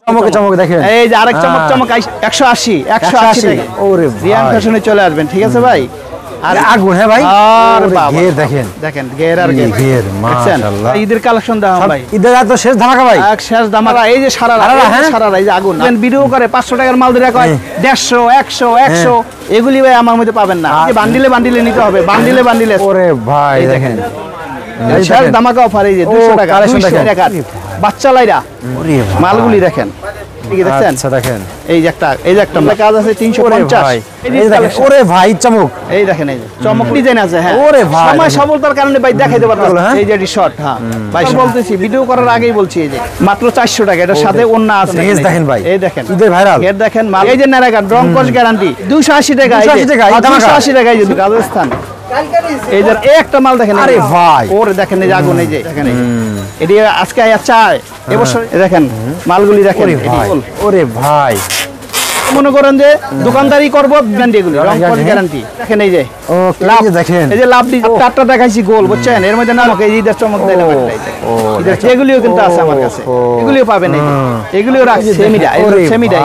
চমকে চমকে দেখেন, এই যে আরেক চমক চমক 180 180 টাকা। ওরে ভাই, রিয়ান ফ্যাশনে চলে আসবেন, ঠিক আছে ভাই। আর আগুন, হ্যাঁ ভাই, আর ওরে বাবা ঘের দেখেন, দেখেন ঘের আর এই ঘের, ঘের, দেখছেন? মাশাআল্লাহ। ঈদের কালেকশন দাও ভাই, ঈদের তো শেষ ধামাকা ভাই, এক শেষ ধামাকা। এই যে সারারা, হ্যাঁ? সারারা, এই যে আগুন ভিডিও করে 500 টাকার মাল দিয়ে কয় 150 100 100, এগুলি ভাই আমার মধ্যে পাবেন না। এই যে বান্ডিলে বান্ডিলে নিতে হবে, বান্ডিলে বান্ডিলে। ওরে ভাই দেখেন, শেষ ধামাকা অফার, এই যে 200 টাকা, 200 টাকা বাচ্চা লাইরা ওরে ভাই, মালগুলি দেখেন, ঠিক আছে? দেখছেন? আচ্ছা দেখেন, এই যে একটা কাজ আছে 350। এই দেখেন, ওরে ভাই চমক, এই দেখেন, এই যে চমক ডিজাইন আছে, হ্যাঁ। ওরে ভাই, সময় সফলতার কারণে ভাই দেখাইতে পারতাম। হ্যাঁ? এই যে শর্ট, হ্যাঁ ভাই বলতেছি, ভিডিও করার আগেই বলছি, এই যে মাত্র 400 টাকা, এটার সাথে অন্য আছে। এই দেখেন ভাই, এই দেখেন ঈদের ভাইরাল, এর দেখেন মাল, এই যে নারাগান রং কস গ্যারান্টি 280 টাকা, 280 টাকা, 280 টাকা, এই যে রাজস্থান। এই যে একটা মাল দেখেন, আরে ভাই, ওরে দেখেন, এই যে আগুন, এই যে দেখেন, এটি আজকে আয়া চায় এবছর, দেখেন মালগুলি দেখেন। ওরে ভাই, মনে করেন যে দোকানদারি করবো, গ্যারান্টি এগুলি রং কস গ্যারান্টি। দেখেন এই যে লাভ, দেখেন এই যে লাভ দি 4টা দেখাইছি গোল, বুঝছেন? এর মধ্যে নামক এই ঈদের চমক দেয় না, এগুলিও কিন্তু আছে আমার কাছে, এগুলিও পাবেন, এগুলিও রাখছি সেমিডা, সেমিডা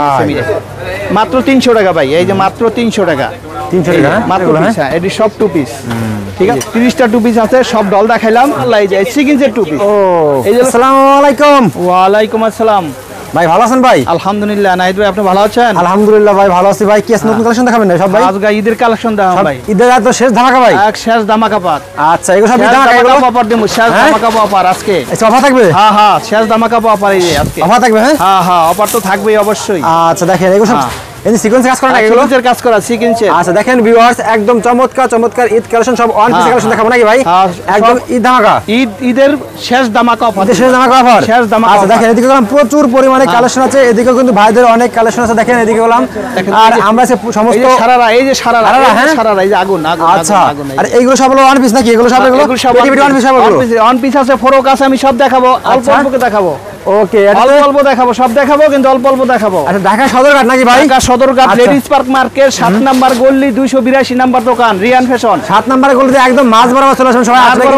মাত্র 300 টাকা ভাই। এই যে মাত্র 300 টাকা, 300 টাকা মাত্র পিস, হ্যাঁ এটি সব 2 পিস, ঠিক আছে? 30টা 2 পিস আছে, সব ডল দেখাইলাম। আল্লাহ, এই যে সিকিন্সের 2 পিস। এই যে আসসালামু আলাইকুম। ওয়ালাইকুম আসসালাম ভাই ভালো আছেন ভাই? আলহামদুলিল্লাহ। নাহিদ ভাই আপনি ভালো আছেন? আলহামদুলিল্লাহ ভাই ভালো আছি ভাই। কি আছে নতুন কালেকশন দেখাবেন না সব ভাই? আজকে ঈদের কালেকশন দাও ভাই, ঈদের তো শেষ ধামাকা ভাই, এক শেষ ধামাকা পাক। আচ্ছা এগুলো সব ধামাকা, এগুলো অফার দেবো, শেষ ধামাকা অফার আজকে। আচ্ছা অফার থাকবে? হ্যাঁ হ্যাঁ, শেষ ধামাকা অফার, এই যে আজকে অফার থাকবে, হ্যাঁ হ্যাঁ হ্যাঁ, অফার তো থাকবেই অবশ্যই। আচ্ছা দেখেন এগুলো সব এই সিকোয়েন্স কাজ করা, এগুলো সিকোয়েন্সের কাজ করা, সিকোয়েন্সের। আচ্ছা দেখেন ভিউয়ার্স, একদম চমৎকার চমৎকার ঈদ কালেকশন, সব ওয়ান পিস কালেকশন দেখাবো নাকি ভাই? একদম ঈদ ধামাকা, ঈদের শেষ ধামাকা অফার, শেষ ধামাকা অফার, শেষ ধামাকা। আচ্ছা দেখেন এদিকে গেলাম প্রচুর পরিমাণে কালেকশন আছে, এদিকে কিন্তু ভাইদের অনেক কালেকশন আছে, দেখেন এদিকে গেলাম। আর আমরা সমস্ত সারারা, এই যে সারারা, হ্যাঁ সারারা, এই যে আগুন আগুন। আচ্ছা, আর এইগুলো সব হলো ওয়ান পিস নাকি? এগুলো সব এগুলো ওয়ান পিস, ওয়ান পিস আছে, ফরক আছে, আমি সব দেখাবো, অল্প অল্প দেখাবো। ওকে, অল্প অল্প দেখাবো, সব দেখাবো কিন্তু অল্প অল্প দেখাবো। আচ্ছা ঢাকা সদরঘাট নাকি ভাই? Dhaka Sadarghat, ladies park market, 7 number গলি, 282 নাম্বার দোকান, রিয়ান ফ্যাশন। 7 নাম্বার গলিতে একদম মাঝ বরাবর চলে আসবেন সবাই, আসলে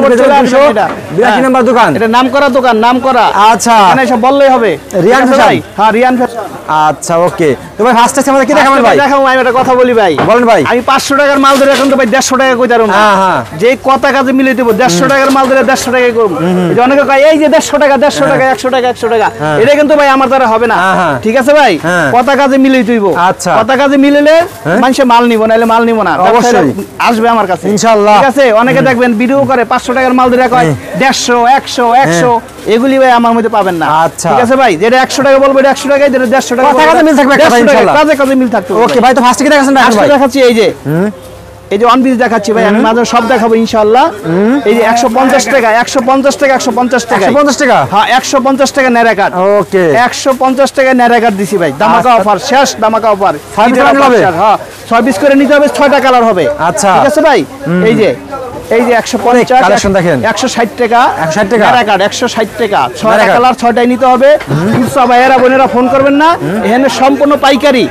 282 নাম্বার দোকান, এটা নামকরা দোকান, নামকরা। আচ্ছা এখানে সব বললেই হবে, রিয়ান ফ্যাশন। হ্যাঁ রিয়ান ফ্যাশন। আচ্ছা ওকে, তো ভাই ফার্স্ট টাইম আমাদের কি দেখাবেন ভাই? দেখাবো, আমি একটা কথা বলি ভাই, বলেন ভাই। আমি 500 টাকার মাল ধরে এখন তো ভাই 150 টাকা কই দাঁড়াবো না। হ্যাঁ হ্যাঁ, যে কথা কাজে মিলিয়ে দেবো, 150 টাকার মাল ধরে 150 টাকায় করব। এই যে অনেকে কয় এই যে 150 টাকা 150 টাকা 100 টাকা 100 টাকা, এটা কিন্তু ভাই আমার দ্বারা হবে না, ঠিক আছে ভাই? কথা কাজে মিলিয়ে তুইব, আচ্ছা কথা কাজে মিলিলে মানুষে মাল নিব, নাইলে মাল নিব না, অবশ্যই আসবে আমার কাছে ইনশাআল্লাহ, ঠিক আছে? অনেকে দেখবেন ভিডিও করে 500 টাকার মাল ধরে কয় 150 100 100, এগুলি ভাই আমার মধ্যে পাবেন না, ঠিক আছে ভাই? যেটা 100 টাকা বলবো এটা 100 টাকাই, যেটা 150 টাকা কথা কাজে মিল থাকবে, ইনশাআল্লাহ কাজে কাজে মিল থাকবে। ওকে ভাই, তো ফার্স্ট কি দেখাচ্ছেন ভাই? আজকে দেখাচ্ছি এই যে এই যে ওয়ান পিস দেখাচ্ছি ভাই, আমি মাঝে সব দেখাবো ইনশাআল্লাহ। এই যে 150 টাকা 150 টাকা 150 টাকা 150 টাকা, হ্যাঁ 150 টাকা নেরা কাট। ওকে 150 টাকা নেরা কাট দিছি ভাই, ধামাকা অফার, শেষ ধামাকা অফার। হ্যাঁ 6 পিস করে নিতে হবে, 6টা কালার হবে, আচ্ছা ঠিক আছে ভাই? এই যে 150 কালেকশন দেখেন, 160 টাকা 160 টাকা নেরা কাট, 160 টাকা, 6টা কালার, 6টাই নিতে হবে। সব ভাইয়েরা বোনেরা ফোন করবেন না, এখানে সম্পূর্ণ পাইকারি।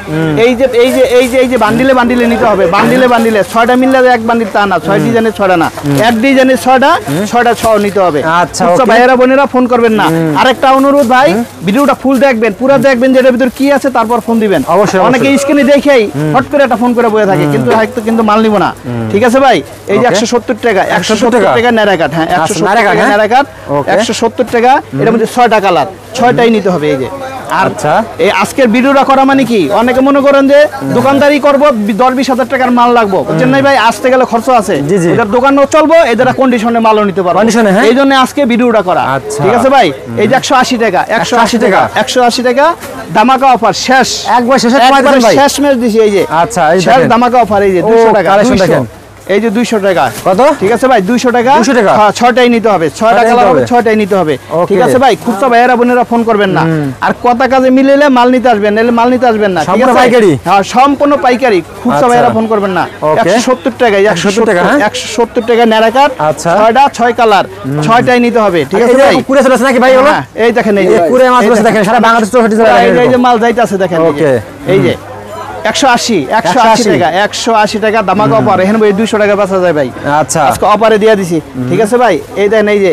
এই যে বান্ডিলে বান্ডিলে নিতে হবে, বান্ডিলে বান্ডিলে 6টা মিললে এক বান্ডিল তা না, 6 ডিজাইনের 6টা না, এক ডিজাইনের 6টা 6 নিতে হবে। আচ্ছা সব ভাইয়েরা বোনেরা ফোন করবেন না। আরেকটা অনুরোধ ভাই, ভিডিওটা ফুল দেখবেন, পুরো দেখবেন যে এর ভিতর কি আছে, তারপর ফোন দিবেন। অবশ্যই, অনেকে স্ক্রিনে দেখেই হট করে একটা ফোন করে বসে থাকে, কিন্তু হয়তো কিন্তু মাল নিব না, ঠিক আছে ভাই? এই যে 170 টাকা 170 টাকা নেরা কাট, হ্যাঁ 170 টাকা নেরা কাট, 170 টাকা। এর মধ্যে 6টা কালার, 6টাই নিতে হবে। এই যে আচ্ছা, এই আজকের ভিডিওটা করা মানে কি, অনেকে মনে করেন যে দোকানদারি করবো 10-20 হাজার টাকার মাল লাগবো, বুঝছেন না ভাই? আসতে গেলে খরচ আছে, এদের দোকানও চলবো, এদের কন্ডিশনে মালও নিতে পারবো, এই জন্য আজকে ভিডিওটা করা, ঠিক আছে ভাই? এই যে 180 টাকা 180 টাকা 180 টাকা ধামাকা অফার, শেষ একবার শেষ ম্যাচ দিছি। এই যে আচ্ছা, শেষ ধামাকা অফার, এই যে 200 টাকা, এই যে 200 টাকা কত, ঠিক আছে ভাই? 200 টাকা, হ্যাঁ 6টাই নিতে হবে, 6টা কালার হবে, 6টাই নিতে হবে, ঠিক আছে ভাই? খুচরা ভাইয়েরা বোনেরা ফোন করবেন না, আর কথা কাজে মিলেলে মাল নিতে আসবেন, নাহলে মাল নিতে আসবেন না, ঠিক আছে? পাইকারি, হ্যাঁ সম্পূর্ণ পাইকারি, খুচরা ভাইয়েরা ফোন করবেন না। 170 টাকা 170 টাকা 170 টাকা নেরা কাট, 6টা 6 কালার, 6টাই নিতে হবে, ঠিক আছে ভাই? কুড়ে চলেছে নাকি ভাই? এগুলো এই দেখেন, এই কুড়ে মাছ চলেছে, দেখেন সারা বাংলাদেশ তো এই যে মাল যাইতাছে, দেখেন এই যে 180 টাকা 180 টাকা ধামাকা অফার, এখানে 200 টাকা বেচা যায় ভাই। আচ্ছা, আজকে অফারে দিয়ে দিছি, ঠিক আছে ভাই? এই দেখেন, এই যে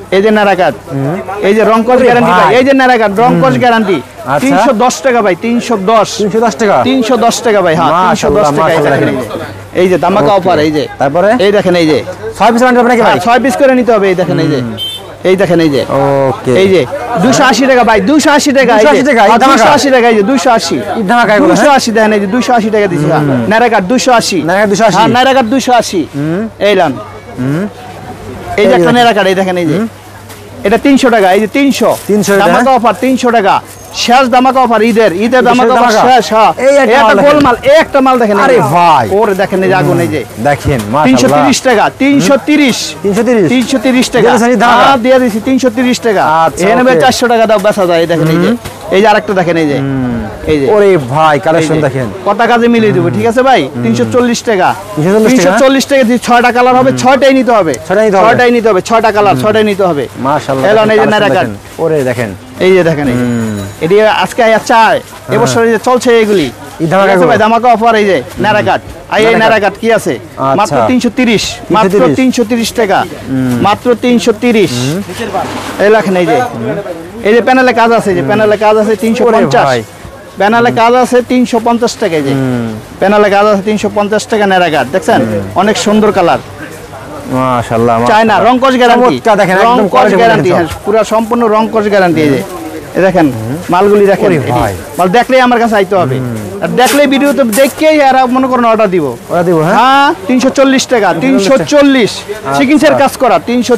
এই যে নারাকাট, এই যে রংকশ গ্যারান্টি ভাই, এই যে নারাকাট রংকশ গ্যারান্টি। 310 টাকা ভাই, 310 টাকা, 310 টাকা ভাই। হ্যাঁ 310 টাকা। এই যে দামাকা অফার, এই যে তারপরে এই দেখেন, এই যে 6 পিস বান্ডেল নাকি ভাই? 6 পিস করে নিতে হবে। এই দেখেন, এই যে এই দেখেন, এই যে ওকে, এই যে 280 টাকা ভাই, 280 টাকা, 280 টাকা, এই ধামাকা। 280 টাকা, এই যে 280, এই ধামাকা এগুলো, হ্যাঁ? 280 দেখেন, এই যে 280 টাকা দিছি। নারাকাট 280, নারাকাট 280, হ্যাঁ নারাকাট 280। এই লান, এই যে একটা নারাকাট, এই দেখেন, এই যে এটা 300 টাকা, এই যে 300 এটা, দামাকা অফার 300 টাকা, শেষ দামাকা অফার, ঈদের দামাকা অফার শেষ। হ্যাঁ এই একটা গোলমাল, এই একটা মাল দেখেন। আরে ভাই, ওরে দেখেন, এই যে আগুন, এই যে দেখেন মাশাআল্লাহ, 330 টাকা, 330 330 টাকা দিয়ে দিছি, 330 টাকা। আচ্ছা, এখানে ওকে। 400 টাকা দাও বেচা যায়। এই দেখেন, এই যে আরেকটা দেখেন, এই যে ওরে ভাই কালেকশন দেখেন, কত কাজে মিলিয়ে দেবো, ঠিক আছে ভাই? 340 টাকা, 340 টাকা দিয়ে 6টা কালার হবে, 6টাই নিতে হবে, 6টাই নিতে হবে, 6টা কালার, 6টাই নিতে হবে। মাশাআল্লাহ, এলন, এই যে নারাকাট, ওরে দেখেন, এই যে দেখেন, এটি আজকে চায় এবছর যে চলছে এগুলি দামাকা অফার। এই যে নারাকাট, এই নারাকাট কি আছে মাত্র 330, মাত্র 330 টাকা, মাত্র 330। এই লেখেন, এই যে প্যানেলে কাজ আছে, যে প্যানেলে কাজ আছে 350, প্যানেলে কাজ আছে 350 টাকা। এই যে প্যানেলে কাজ আছে 350 টাকা নারাকাট, দেখছেন অনেক সুন্দর কালার, মাশাআল্লাহ, চায়না রংকশ গ্যারান্টি, দেখেন রংকশ গ্যারান্টি, পুরো সম্পূর্ণ রংকশ গ্যারান্টি। এই যে দেখেন মালগুলি দেখেন, মাল দেখলেই আমার কাছে আইতে হবে, আর দেখলেই ভিডিও তো দেখেই এরা মনে করেন অর্ডার দিব। হ্যাঁ 340 টাকা, 340 সিকিন্সের কাজ করা,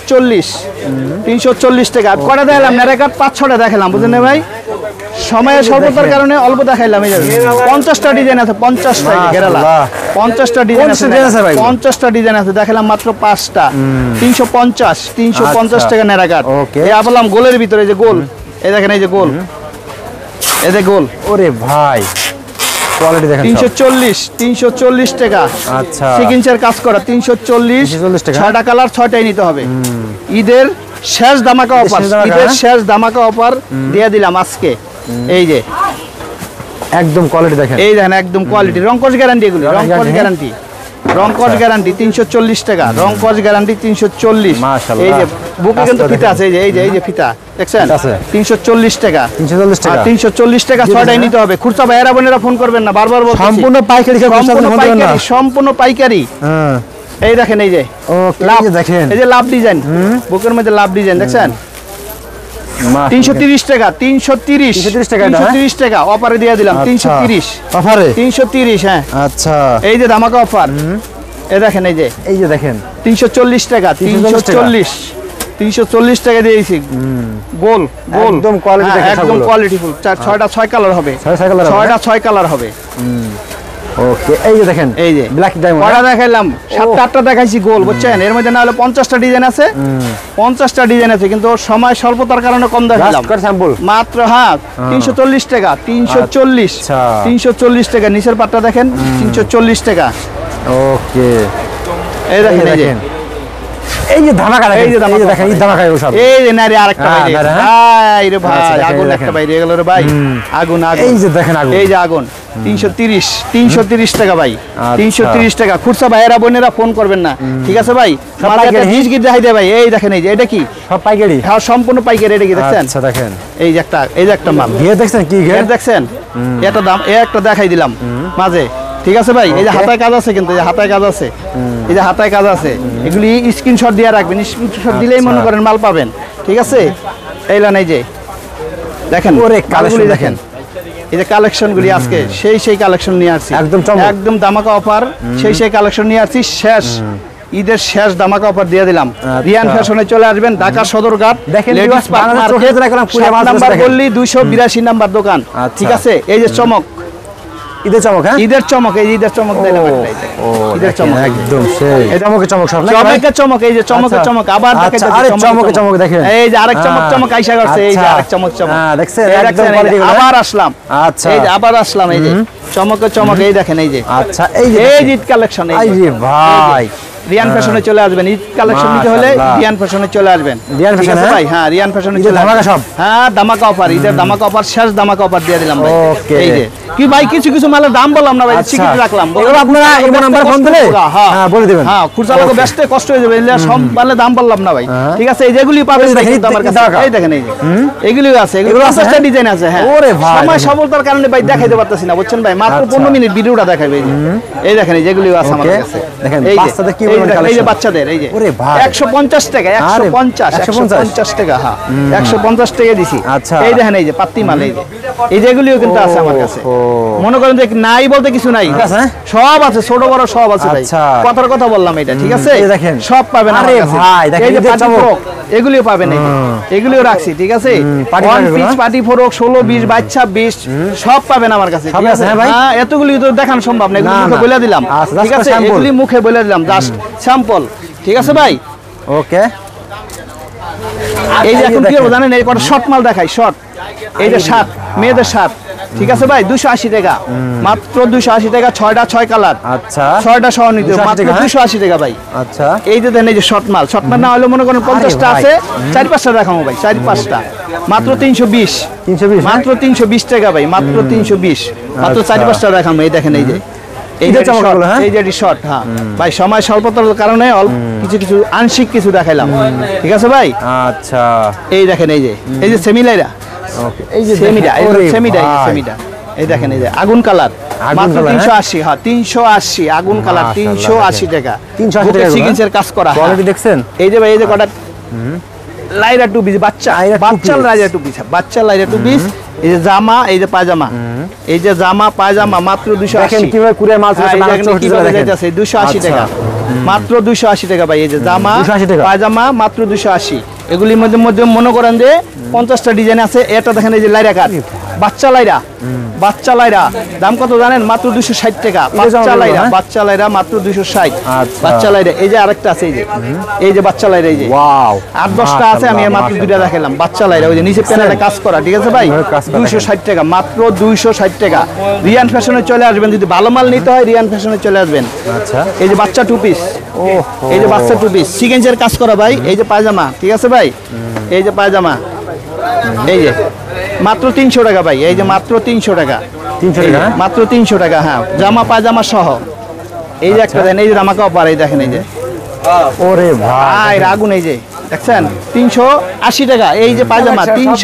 340 টাকা। কটা দেখালাম নারাকাট, 5-6টা দেখালাম, বুঝলেন ভাই? সময়ের স্বল্পতার কারণে অল্প দেখাইলাম। এই 50টা ডিজাইন আছে, 50টা কেরালা, 50টা ডিজাইন আছে, 50টা ডিজাইন আছে, দেখালাম মাত্র 5টা, 350 টাকা নারাকাট। এই বললাম গোলের ভিতরে, যে গোল, এই দেখেন, এই যে গোল, এই যে গোল, ওরে ভাই কোয়ালিটি দেখেন, 340 টাকা। আচ্ছা, সিকিন্সের কাজ করা, 340 টাকা, 6টা কালার, 6টাই নিতে হবে। ঈদের শেষ দামাকা অফার, ঈদের শেষ দামাকা অফার দিয়ে দিলাম আজকে। এই যে একদম কোয়ালিটি দেখেন, এই দেখেন একদম কোয়ালিটি, রংকশ গ্যারান্টি, এগুলি রংকশ গ্যারান্টি, রংকশ গ্যারান্টি 340 টাকা, রংকশ গ্যারান্টি 340। মাশাআল্লাহ, এই যে বুকে কিন্তু ফিতা আছে, এই যে ফিতা দেখছেন, 340 টাকা, 340 টাকা, 6টাই নিতে হবে। খুচরা ভাইয়েরা বোনেরা ফোন করবেন না, বারবার বলছি সম্পূর্ণ পাইকারি, সম্পূর্ণ পাইকারি। হ্যাঁ এই দেখেন, এই যে লাভ দেখেন, এই যে লাভ ডিজাইন, বুকের মধ্যে লাভ ডিজাইন দেখছেন, 330 টাকা, 330 টাকা, 330 টাকা অফারে দিয়ে দিলাম, 330 অফারে, 330। হ্যাঁ আচ্ছা, এই যে ধামাকা অফার, এই দেখেন, এই যে দেখেন 340 টাকা, 340 টাকা দিয়েছি। গোল গোল একদম কোয়ালিটি দেখেন, একদম কোয়ালিটিফুল, 6 কালার হবে, 6 কালার হবে। ওকে, এই যে দেখেন, এই যে ব্ল্যাক ডায়মন্ড, কটা দেখাইলাম, 7-8টা দেখাইছি গোল, বুঝছেন? এর মধ্যে না হলে 50টা ডিজাইন আছে, 50টা ডিজাইন আছে, কিন্তু সময় স্বল্পতার কারণে কম দেখাইলাম মাত্র। হ্যাঁ 340 টাকা, 340 টাকা। নিচের পাটটা দেখেন, 340 টাকা। ওকে, এই দেখেন, এই যে ধামাকা, এই যে দেখেন, এই ধামাকা, এই যে নারে আরেকটা বাইরে, ভাই রে ভাই, আগুন একটা বাইরে গেল রে ভাই, আগুন, এই যে দেখেন আগুন, এই যে আগুন, 330 টাকা ভাই, 330 টাকা। খুচরা ভাইয়েরা বোনেরা ফোন করবেন না, ঠিক আছে ভাই? হিজগির দেখাই দে ভাই, এই দেখেন, এই যে এটা কি, সব পাইকারি? হ্যাঁ সম্পূর্ণ পাইকারি। এটা কি দেখছেন? আচ্ছা দেখেন, এই যে একটা মাল, ঘিয়ে দেখছেন, কি ঘিয়ে দেখছেন? এটা দাম, একটা দেখাই দিলাম মাঝে, ঠিক আছে ভাই? এই যে হাতায় কাজ আছে, কিন্তু এই যে হাতায় কাজ আছে, এই যে হাতায় কাজ আছে, এগুলি স্ক্রিনশট দিয়ে রাখবেন, স্ক্রিনশট দিলেই মনে করেন মাল পাবেন, ঠিক আছে? এইলান, এই যে দেখেন কালেকশন দেখেন, এই যে কালেকশনগুলি আজকে সেই কালেকশন নিয়ে আসছি, একদম দামাকা অফার, সেই কালেকশন নিয়ে আসছি। শেষ ঈদের শেষ দামাকা অফার দিয়ে দিলাম। রিয়ান ফ্যাশনে চলে আসবেন, Dhaka Sadarghat, ladies park market, 7 number গলি, 282 নাম্বার দোকান, ঠিক আছে? এই যে চমক, ঈদের চমক, হ্যাঁ ঈদের চমক, এই ঈদের চমক দিলাম, ঈদের চমক একদম সেই, এই চমকে চমক, সব না চমকে চমক, এই যে চমকে চমক, আবার দেখেন, আরে চমকে চমক দেখেন, এই যে আরেক চমক আইসা করছে, এই যে আরেক চমক, হ্যাঁ দেখছেন, একদম কোয়ালিটি, আবার আসলাম, আচ্ছা এই যে আবার আসলাম, এই যে চমকে চমক, এই দেখেন, এই যে আচ্ছা, এই যে ঈদ কালেকশন, এই যে ভাই রিয়ান ফ্যাশনে চলে আসবেন। ঈদ কালেকশন নিতে হলে রিয়ান ফ্যাশনে চলে আসবেন। রিয়ান ঠিক ফ্যাশন আছে ভাই, হ্যাঁ রিয়ান ফ্যাশনে চলে ধামাকা সব। হ্যাঁ ধামাকা অফার, ঈদের ধামাকা অফার, শেষ ধামাকা অফার দিয়ে দিলাম ভাই। ওকে। এই যে কি ভাই, কিছু কিছু মালের দাম বললাম না ভাই, সিক্রেট রাখলাম। এগুলো আপনারা এই নাম্বার ফোন দিলে হ্যাঁ বলে দিবেন। হ্যাঁ খুচরা লোক ব্যস্ত কষ্ট হয়ে যাবে, এগুলো সব মালে দাম বললাম না ভাই। ঠিক আছে, এই যেগুলি পাবেন ভাই কিন্তু আমার কাছে এই দেখেন, এই যে এগুলিও আছে, এগুলো 50টা ডিজাইন আছে। হ্যাঁ ওরে ভাই, সময় সবলতার কারণে ভাই দেখাইতে পারতেছি না, বুঝছেন ভাই, মাত্র 15 মিনিট ভিডিওটা দেখাবে। এই দেখেন, এই যেগুলিও আছে আমার কাছে। দেখেন এই বাচ্চাদের কি বলেন কালেকশন, এই যে বাচ্চাদের, এই যে ওরে ভাই 150 টাকা, 150 টাকা। হ্যাঁ 150 টাকা দিছি। আচ্ছা এই দেখেন, এই যে পাত্তি মাল, এই যে এই যেগুলিও কিন্তু আছে আমার কাছে। মনে করেন যে নাই বলতে কিছু নাই, সব আছে, ছোট বড় সব আছে ভাই। কথার কথা বললাম এটা, ঠিক আছে, দেখেন সব পাবেন আমার আরে কাছে। ভাই দেখেন, এই যে পার্টি ফ্রক এগুলিও পাবেন, এই যে এগুলিও রাখছি, ঠিক আছে, ওয়ান পিস পার্টি ফ্রক 16 20 22 26 সব পাবেন আমার কাছে। ঠিক আছে ভাই, হ্যাঁ এতগুলি তো দেখানো সম্ভব না, এগুলি মুখে বলে দিলাম। ঠিক আছে, এগুলি মুখে বলে দিলাম, জাস্ট স্যাম্পল। ঠিক আছে ভাই, ওকে। এই যে এখন কি হবে জানেন, এই কটা শর্ট মাল দেখাই, শর্ট। এই যে শার্ট, মেয়েদের শার্ট, ঠিক আছে ভাই 280 টাকা, মাত্র 280 টাকা, 6টা 6 কালার। আচ্ছা 6টা সহ নিতে মাত্র 280 টাকা ভাই। আচ্ছা এই যে দেন, এই যে শর্ট মাল, শর্ট মাল না হলে মনে করেন 50টা আছে, 4-5টা দেখাবো ভাই, 4-5টা মাত্র 320, মাত্র 320 টাকা ভাই, মাত্র 320, মাত্র 4-5টা দেখাবো। এই দেখেন, এই যে এই যে শর্ট, এই যে শর্ট। হ্যাঁ ভাই সময় স্বল্পতার কারণে অল্প কিছু কিছু আংশিক কিছু দেখাইলাম। ঠিক আছে ভাই, আচ্ছা এই দেখেন, এই যে সেমিলাইরা, ওকে, এই যে সেমিডা, এই যে সেমিডা, এই যে সেমিডা, এই দেখেন, এই যে আগুন কালার, মাত্র 380। হ্যাঁ 380 আগুন কালার, 380 টাকা, 380 টাকা সিকোয়েন্সের কাজ করা। কোয়ালিটি দেখছেন? এই যে ভাই, এই যে কটা লাইরা টু পিস, বাচ্চা লাইরা টু পিস, বাচ্চা লাইরা টু পিস। এই যে জামা, এই যে পায়জামা, এই যে জামা পায়জামা মাত্র 280। দেখেন কিভাবে কুরিয়ার মাল চলছে, কিভাবে যাচ্ছে 280 টাকা, মাত্র 280 টাকা ভাই। এই যে জামা পায়জামা মাত্র 280। এগুলির মধ্যে মধ্যে মনে করেন যে 50টা ডিজাইন আছে। এটা দেখেন, এই যে লাইরা কাট, বাচ্চা লাইরা, বাচ্চা লাইরা দাম কত জানেন? মাত্র 260 টাকা। বাচ্চা লাইরা, বাচ্চা লাইরা মাত্র 260। বাচ্চা লাইরা, এই যে আরেকটা আছে, এই যে বাচ্চা লাইরা, এই যে ওয়াও 8-10টা আছে, আমি মাত্র 2টা দেখালাম। বাচ্চা লাইরা, ওই যে নিচে প্যানেলে কাজ করা। ঠিক আছে ভাই, 260 টাকা, মাত্র 260 টাকা। রিয়ান ফ্যাশনে চলে আসবেন, যদি ভালো মাল নিতে হয় রিয়ান ফ্যাশনে চলে আসবেন। আচ্ছা, এই যে বাচ্চা টু পিস, এই যে বাচ্চা টু পিস, সিকোয়েন্সের কাজ করা ভাই। এই যে পায়জামা, ঠিক আছে ভাই, এই যে পায়জামা, এই যে মাত্র 300 টাকা ভাই। এই যে মাত্র 300 টাকা, 300 টাকা, মাত্র 300 টাকা। হ্যাঁ জামা পায়জামা সহ। এই যে একটা দেন, এই যে জামাকা অফার, এই দেখেন, এই যে ওরে ভাই আগুন, এই যে দেখছেন 380 টাকা। এই যে পায়জামা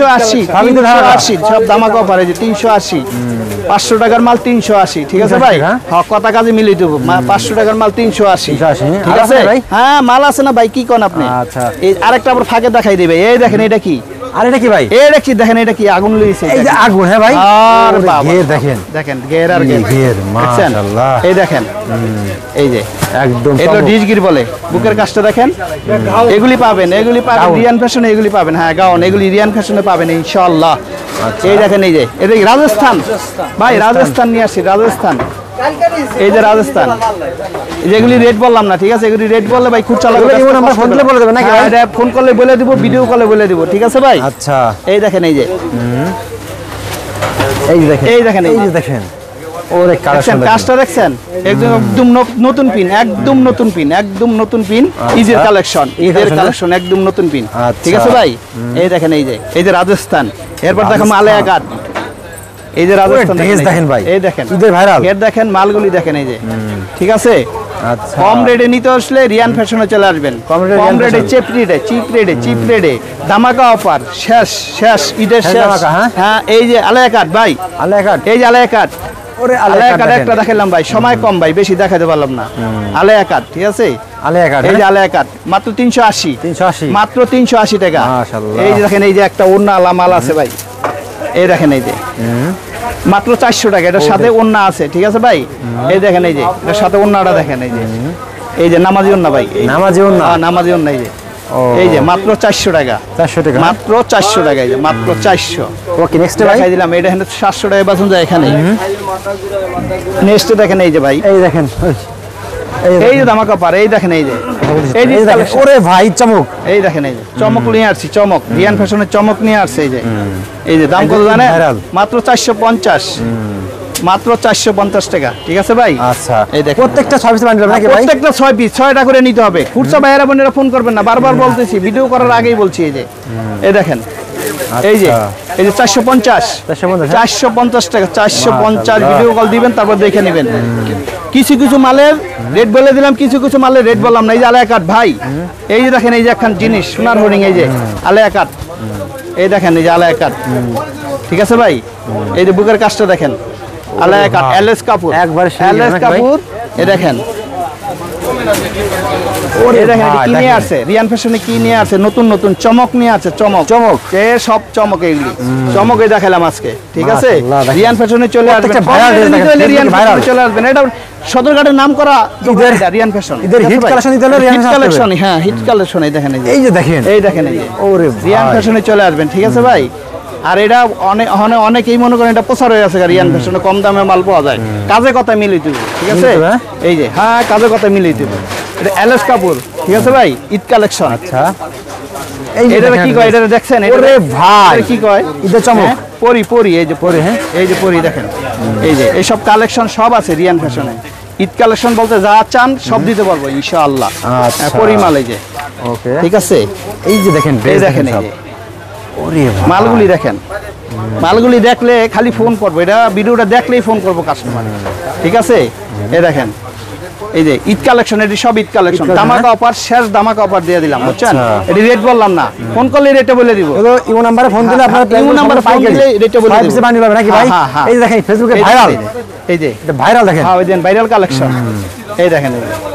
380, সব জামাকা অফার, এই যে 380, 500 টাকার মাল 380। ঠিক আছে ভাই, হ্যাঁ কথা কাজে মিলিয়ে দেবো। 500 টাকার মাল 380। ঠিক আছে, হ্যাঁ মাল আছে না ভাই, কি কোন আপনি? আচ্ছা, এই আরেকটা আবার ফাঁকে দেখাই দিবে। এই দেখেন, এটা কি? আর এটা কি ভাই? এটা কি দেখেন, এটা কি? আগুন লইছে, এই যে আগুন। হ্যাঁ ভাই, আর বাবা দেখেন, দেখেন গের আর গের, মাশাআল্লাহ। এই দেখেন, এই যে একদম এটা ডিজগির বলে, বুকের কাজটা দেখেন। এগুলি পাবেন, এগুলি পাবেন রিয়ান ফ্যাশনে, এগুলি পাবেন। হ্যাঁ গাউন, এগুলি রিয়ান ফ্যাশনে পাবেন ইনশাআল্লাহ। এই দেখেন, এই যে এটা রাজস্থান ভাই, রাজস্থান নিয়ে আসি, রাজস্থান। এই যে রাজস্থান, যেগুলি রেট বললাম না, ঠিক আছে, এগুলি রেট বললে ভাই খুব চালাক, আমরা ফোন করলে বলে দেব নাকি? এটা ফোন করলে বলে দিব, ভিডিও কলে বলে দিব। ঠিক আছে ভাই, আচ্ছা। এই দেখেন, এই যে এই দেখেন, এই দেখেন, এই যে দেখেন, ওরে কালেকশন, কাজটা দেখছেন, একদম নতুন পিন, একদম নতুন পিন, একদম নতুন পিন। ঈদের কালেকশন, ঈদের কালেকশন, একদম নতুন পিন। ঠিক আছে ভাই, এই দেখেন, এই যে রাজস্থান। এরপর দেখো মালয়া কাট, এই যে রাজস্থান দেখেন ভাই, এই দেখেন ঈদের ভাইরাল এর দেখেন, মালগুলি দেখেন, এই যে ঠিক আছে। আচ্ছা, কম রেটে নিতে আসলে রিয়ান ফ্যাশনে চলে আসবেন। কম রেটে, চিপ রেটে, চিপ রেটে ধামাকা অফার, শেষ শেষ ঈদের শেষ। হ্যাঁ এই যে আলায়া কাট ভাই, আলায়া কাট, এই যে আলায়া কাট, ওরে আলায়া কাট একটা দেখালাম ভাই, সময় কম ভাই, বেশি দেখাতে পারলাম না। আলায়া কাট, ঠিক আছে, আলায়া কাট, এই যে আলায়া কাট মাত্র 380, মাত্র 380 টাকা। মাশাআল্লাহ, এই যে দেখেন, এই যে একটা ওড়না মাল আছে ভাই, এই দেখেন, এই যে মাত্র 400 টাকা। এটার সাথে ওড়না আছে, ঠিক আছে ভাই, এই দেখেন, এই যে এটার সাথে ওড়নাটা দেখেন, এই যে নামাজি ওড়না ভাই, নামাজি ওড়না, নামাজি ওড়না, এই যে মাত্র 400 টাকা, 400 টাকা, মাত্র 400 টাকা, এই যে মাত্র 400। ওকে, নেক্সট দেখাই দিলাম, এটা 700 টাকা বাঁচুন যায় এখানে। নেক্সট দেখেন, এই যে ভাই, এই দেখেন, এই যে ধামাকা পার, এই দেখেন, এই যে ওরে ভাই চমক, এই দেখেন, এই যে চমক নিয়ে আসছি, চমক রিয়ান ফ্যাশনের চমক নিয়ে আসছে। এই যে দাম কত জানেন? মাত্র 450, মাত্র 450 টাকা। ঠিক আছে ভাই? আচ্ছা, এই দেখেন প্রত্যেকটা 6 পিস বান্ডিল হবে নাকি ভাই? প্রত্যেকটা 6 পিস 6টা করে নিতে হবে। খুচরা ভাইয়েরা বোনেরা ফোন করবেন না, বারবার বলতেছি, ভিডিও করার আগেই বলছি। এই যে এই দেখেন, এই যে 450 450 টাকা, 450 ভিডিও কল দিবেন, তারপর দেখে নেবেন। কিছু কিছু মালের রেট বলে দিলাম, কিছু কিছু মালের রেট বললাম না। এই যে আলায়া কাট ভাই, এই যে দেখেন, এই যে একখান জিনিস সোনার হরিং, এই যে আলায়া কাট, এই দেখেন, এই যে আলায়া কাট। ঠিক আছে ভাই? এই যে বুকের কাজটা দেখেন, আলায়া কাট, এলএস কাপুর, একবার এলএস কাপুর। এই দেখেন, এই দেখেন কি নিয়ে আসছে, রিয়ান ফ্যাশনে কি নিয়ে আসছে, নতুন নতুন চমক নিয়ে আছে। চমক চমক সব চমক, এইগুলি চমক এই দেখালাম আজকে। ঠিক আছে? রিয়ান ফ্যাশনে চলে আসবেন, রিয়ান ফ্যাশনে চলে আসবেন। এটা সদরঘাটের নাম করা রিয়ান ফ্যাশন, ঈদের হিট কালেকশন দিতে হলে রিয়ান কালেকশন। হ্যাঁ, হিট কালেকশন। এই দেখেন, এই যে দেখেন, এই দেখেন, এই যে ওরে রিয়ান ফ্যাশনে চলে আসবেন। ঠিক আছে ভাই? আর এটা অনেকেই মনে করেন এটা প্রচার হয়ে আছে, রিয়ান ফ্যাশনে কম দামে মাল পাওয়া যায়, কাজে কথা মিলিয়ে দেবে। ঠিক আছে? এই যে হ্যাঁ, কাজে কথা মিলিয়ে দেবে। এটা এলএস কাপুর। ঠিক আছে ভাই? ঈদ কালেকশন। আচ্ছা, এটা কি কয়, এটা দেখছেন? ওরে ভাই, কি কয়? ঈদের চমক, পরি পরি, এই যে পরি। হ্যাঁ, এই যে পরি দেখেন, এই যে এইসব কালেকশন সব আছে রিয়ান ফ্যাশনে। ঈদ কালেকশন বলতে যা চান সব দিতে পারবো ইনশাআল্লাহ। পরিমাল, এই যে ওকে, ঠিক আছে? এই যে দেখেন, এই দেখেন, এই যে ওরে মালগুলি দেখেন, মালগুলি দেখলে খালি ফোন করবো, এটা ভিডিওটা দেখলেই ফোন করবো কাস্টমার। ঠিক আছে? এই দেখেন, এই যে ঈদ কালেকশন, এটি সব ঈদ কালেকশন। ধামাকা অফার, শেষ ধামাকা অফার দিয়ে দিলাম, বুঝছেন? এটি রেট বললাম না, ফোন করলে রেটে বলে দিব। ইমো নাম্বারে ফোন দিলে আপনারা ইমো নাম্বারে ফোন দিলে রেটে বলে দিব। বান্ডিল হবে নাকি ভাই? এই যে দেখেন, ফেসবুকে ভাইরাল, এই যে এটা ভাইরাল দেখেন। হ্যাঁ, ওই দেন ভাইরাল কালেকশন। এই দেখেন,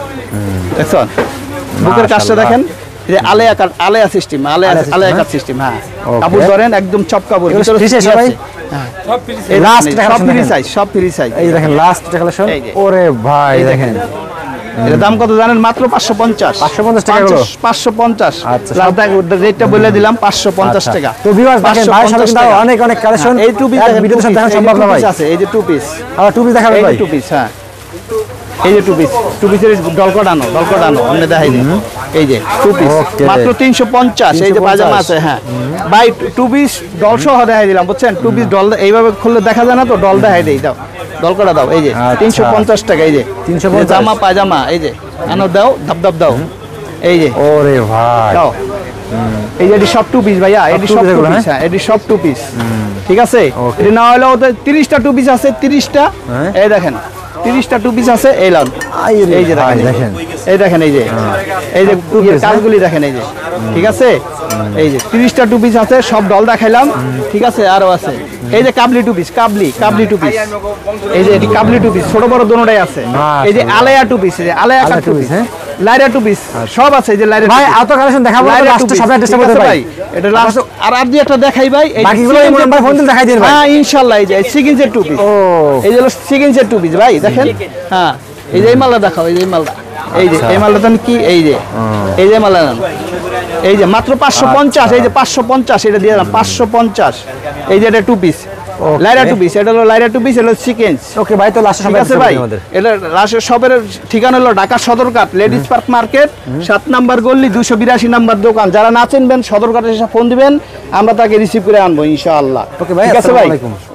দেখছেন বুকের কাজটা দেখেন, এই যে আলেয়া কাট, আলেয়া সিস্টেম, আলেয়া কাট সিস্টেম। হ্যাঁ, কাপড় ধরেন একদম চপ কাপড়, ভিতরে সবাই এই লাস্ট সব ফ্রি সাইজ, সব ফ্রি সাইজ। এই দেখেন লাস্ট কালেকশন, ওরে ভাই দেখেন, এর দাম কত জানেন? মাত্র 550 টাকা হলো। 550। আচ্ছা, রেটটা বলে দিলাম 550 টাকা। তো ভিউয়ার্স দেখেন, ভাই সাথে কিন্তু অনেক অনেক কালেকশন, এই টু পিস ভিডিওতে সব দেখানো সম্ভব না ভাই। আছে এই যে টু পিস, আর টু পিস দেখাবেন ভাই? টু পিস, হ্যাঁ, এই যে টু পিসের ডলকোডানো আপনি দেখাই দিন। এই যে টু পিস মাত্র 350। এই যে পাজামা আছে, হ্যাঁ ভাই, টু পিস ডল সহ দেখাই দিলাম, বুঝছেন? টু পিস ডল এইভাবে খুললে দেখা যায় না, তো ডল দেখাই দেই, দাও ডলকোডা দাও। এই যে 350 টাকা। এই যে 350 জামা পাজামা, এই যে আনো, দাও ধাপ দাও। এই যে ওরে ভাই দাও, এই যে এটি সব টু পিস ভাইয়া, এটি সব টু পিস। হ্যাঁ, এটি সব টু পিস। ঠিক আছে? এটি না হলে ওদের 30টা টু পিস আছে, 30টা। এই দেখেন 30টা টু পিস আছে। এই লান, এই যে দেখেন, এই দেখেন, এই যে কাজগুলি দেখেন, এই যে ঠিক আছে? এই যে 30টা টু পিস আছে, সব ডল দেখাইলাম। ঠিক আছে? আরো আছে, এই যে কাবলি টু পিস, কাবলি টু পিস। এই যে এটি কাবলি টু পিস, ছোট বড় দোনোটাই আছে। এই যে আলেয়া টু পিস, এই যে আলেয়া কাট টু পিস, লাইরা টু পিস সব আছে। এই যে লাইরা ভাই, এত কালেকশন দেখাবো, লাস্টে সব অ্যাড্রেসটা বলতে ভাই। এটা লাস্ট আর দুই একটা দেখাই ভাই, এই বাকিগুলো ইমো নাম্বার ফোন দিলে দেখাই দিন ভাই। হ্যাঁ ইনশাআল্লাহ। এই যে সিগনেচার টু পিস, এই যে সিগনেচার টু পিস ভাই, দেখেন। হ্যাঁ, এই যে এই মালটা দেখাও, এই যে এই মালটা, এই যে এই মালটা কি, এই যে মালটা নেন, এই যে মাত্র 550। এই যে 550, এটা দিয়ে দিলাম 550। এই যে এটা টু পিস, লাইরা টু পিস, এটা হলো লাইরা টু পিস, এটা হলো সিকোয়েন্স। ওকে ভাই, তো লাস্টে সব আছে ভাই। এটা লাস্টের সবের ঠিকানা হলো Dhaka Sadarghat ladies park market, 7 number গল্লি, 282 নাম্বার দোকান। যারা না চিনবেন সদরঘাটে এসে ফোন দিবেন, আমরা তাকে রিসিভ করে আনবো ইনশাআল্লাহ। ওকে ভাই, ঠিক আছে ভাই? আসসালামু আলাইকুম।